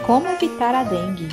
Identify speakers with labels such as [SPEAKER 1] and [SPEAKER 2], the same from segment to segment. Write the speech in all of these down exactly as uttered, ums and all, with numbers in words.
[SPEAKER 1] Como evitar a dengue?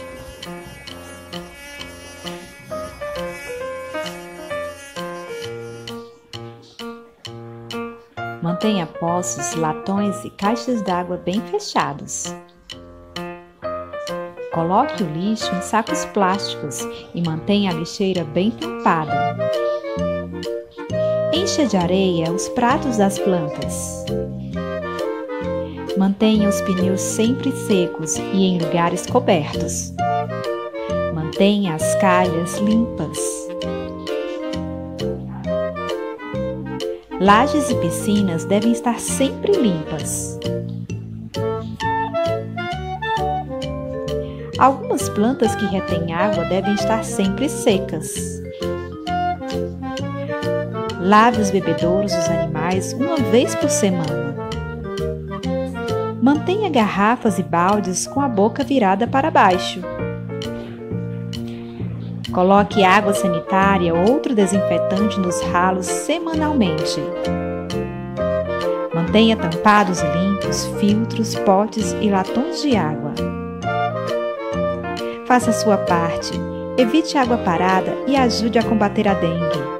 [SPEAKER 1] Mantenha poços, latões e caixas d'água bem fechados. Coloque o lixo em sacos plásticos e mantenha a lixeira bem tampada. Encha de areia os pratos das plantas. Mantenha os pneus sempre secos e em lugares cobertos. Mantenha as calhas limpas. Lajes e piscinas devem estar sempre limpas. Algumas plantas que retêm água devem estar sempre secas. Lave os bebedouros dos animais uma vez por semana. Mantenha garrafas e baldes com a boca virada para baixo. Coloque água sanitária ou outro desinfetante nos ralos semanalmente. Mantenha tampados e limpos filtros, potes e latões de água. Faça a sua parte, evite água parada e ajude a combater a dengue.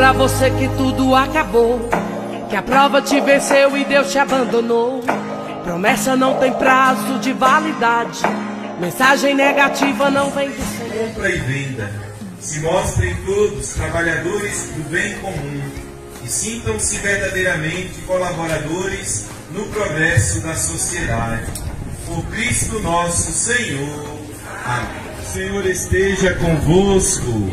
[SPEAKER 2] pra você que tudo acabou, que a prova te venceu e Deus te abandonou. Promessa não tem prazo de validade, mensagem negativa não vem do Senhor.
[SPEAKER 3] Compra e venda, se mostrem todos trabalhadores do bem comum e sintam-se verdadeiramente colaboradores no progresso da sociedade. Por Cristo nosso Senhor. Amém. O Senhor esteja convosco.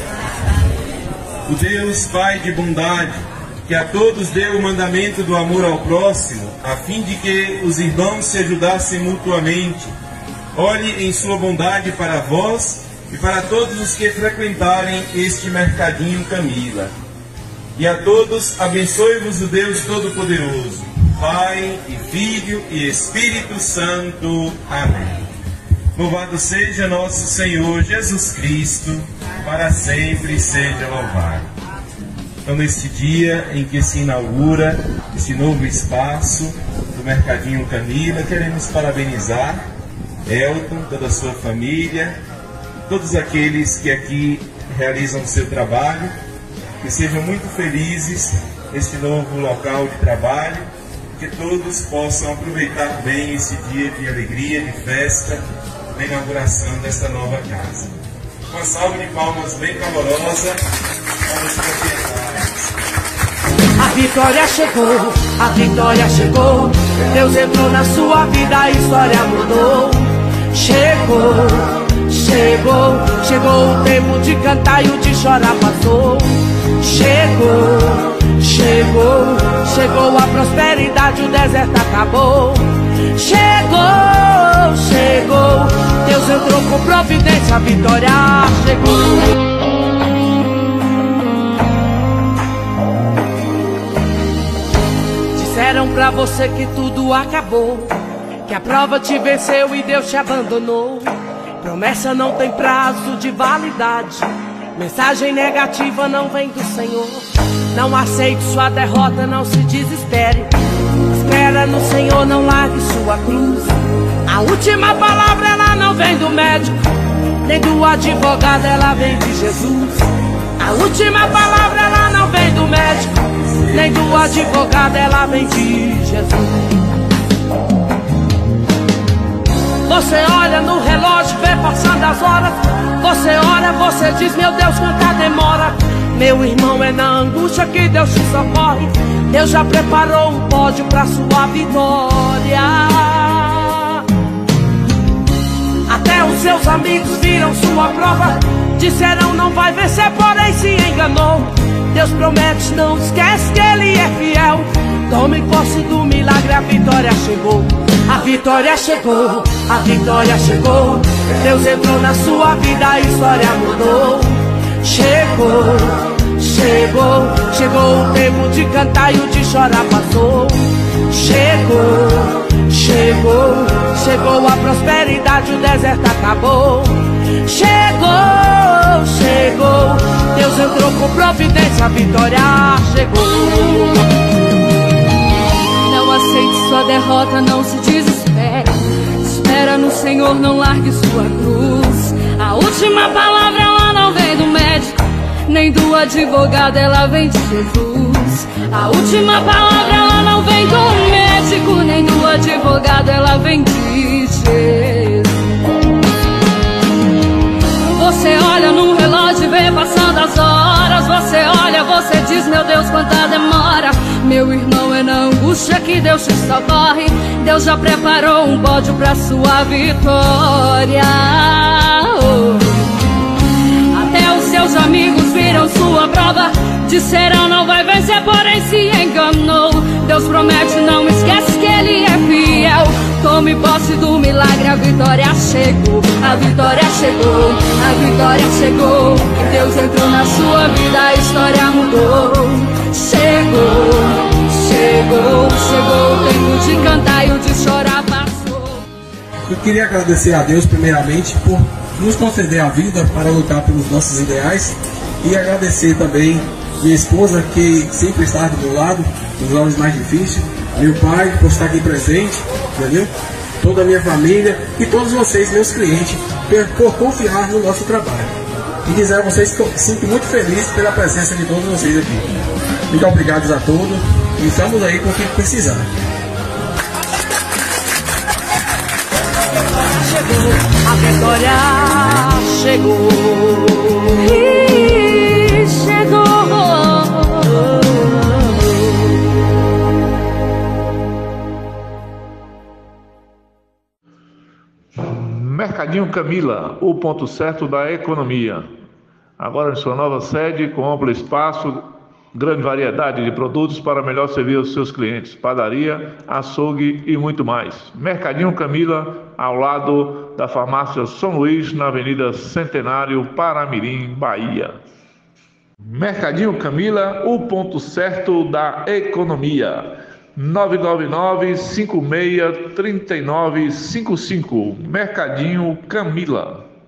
[SPEAKER 3] O Deus Pai de bondade, que a todos deu o mandamento do amor ao próximo, a fim de que os irmãos se ajudassem mutuamente, olhe em sua bondade para vós e para todos os que frequentarem este mercadinho Camila. E a todos abençoe-vos o Deus Todo-Poderoso, Pai e Filho e Espírito Santo. Amém. Louvado seja nosso Senhor Jesus Cristo, para sempre seja louvado. Então, neste dia em que se inaugura esse novo espaço do Mercadinho Camila, queremos parabenizar Elton, toda a sua família, todos aqueles que aqui realizam o seu trabalho, que sejam muito felizes neste novo local de trabalho, que todos possam aproveitar bem esse dia de alegria, de festa, na inauguração desta nova casa. Uma salva de palmas bem calorosa para os proprietários.
[SPEAKER 2] A vitória chegou, a vitória chegou, Deus entrou na sua vida, a história mudou. Chegou, chegou, chegou o tempo de cantar e o de chorar passou. Chegou, chegou, chegou a prosperidade, o deserto acabou. Chegou, chegou, Deus entrou com providência, a vitória chegou. Disseram pra você que tudo acabou, que a prova te venceu e Deus te abandonou. Promessa não tem prazo de validade, mensagem negativa não vem do Senhor. Não aceite sua derrota, não se desespere. Espera no Senhor, não largue sua cruz. A última palavra ela não vem do médico, nem do advogado, ela vem de Jesus. A última palavra ela não vem do médico, nem do advogado, ela vem de Jesus. Você olha no relógio, vê passando as horas. Você ora, você diz, meu Deus, quanta demora. Meu irmão, é na angústia que Deus te socorre. Deus já preparou um pódio pra sua vitória. Até os seus amigos viram sua prova, disseram não vai vencer, porém se enganou. Deus promete, não esquece que Ele é fiel. Tome posse do milagre, a vitória chegou. A vitória chegou, a vitória chegou. Deus entrou na sua vida, a história mudou. Chegou, chegou, chegou o tempo de cantar e o de chorar passou. Chegou, chegou, chegou a prosperidade, o deserto acabou. Chegou, chegou, Deus entrou com providência, a vitória chegou.
[SPEAKER 4] Não aceite sua derrota, não se desespere. Espera no Senhor, não largue sua cruz. A última palavra ela não vem do médico, nem do advogado, ela vem de Jesus. A última palavra ela não vem do médico, nem do advogado, ela vem de Jesus. Você olha no relógio e vê passando as horas. Você olha, você diz, meu Deus, quanta demora. Meu irmão, é na angústia que Deus te socorre. Deus já preparou um pódio pra sua vitória. Oh. Até os seus amigos viram sua prova, disseram não vai vencer, porém se enganou. Deus promete, não esquece que Ele é fiel. Tome posse do milagre, a vitória chegou. A vitória chegou, a vitória chegou. Deus entrou na sua vida, a história mudou. Chegou, chegou, chegou o tempo de cantar e o de chorar passou.
[SPEAKER 5] Eu queria agradecer a Deus primeiramente por nos conceder a vida para lutar pelos nossos ideais, e agradecer também minha esposa, que sempre está do meu lado nos horas mais difíceis, meu pai por estar aqui presente, entendeu? Toda a minha família e todos vocês, meus clientes, por, por confiar no nosso trabalho. E dizer a vocês que eu sinto muito feliz pela presença de todos vocês aqui. Muito obrigado a todos e estamos aí com o que precisar.
[SPEAKER 2] Chegou, a vitória chegou.
[SPEAKER 4] E chegou.
[SPEAKER 6] Mercadinho Camila, o ponto certo da economia. Agora em sua nova sede, com amplo espaço, grande variedade de produtos para melhor servir aos seus clientes. Padaria, açougue e muito mais. Mercadinho Camila, ao lado da farmácia São Luís, na Avenida Centenário, Paramirim, Bahia. Mercadinho Camila, o ponto certo da economia. nove nove nove, cinco seis, três nove cinco cinco. Mercadinho Camila.